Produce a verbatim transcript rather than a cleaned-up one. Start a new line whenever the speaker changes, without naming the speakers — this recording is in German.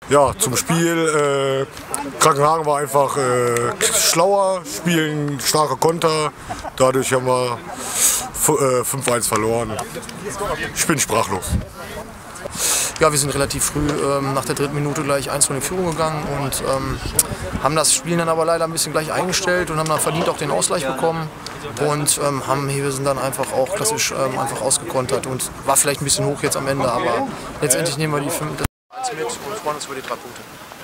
Ja, zum Spiel. Äh, Krankenhagen war einfach äh, schlauer, spielen starke Konter. Dadurch haben wir fünf eins verloren. Ich bin sprachlos.
Ja, wir sind relativ früh ähm, nach der dritten Minute gleich eins null in Führung gegangen und ähm, haben das Spiel dann aber leider ein bisschen gleich eingestellt und haben dann verdient auch den Ausgleich bekommen und ähm, haben Heversen dann einfach auch klassisch ähm, einfach ausgekontert und war vielleicht ein bisschen hoch jetzt am Ende, aber letztendlich nehmen wir die fünf eins mit und freuen uns über die drei Punkte.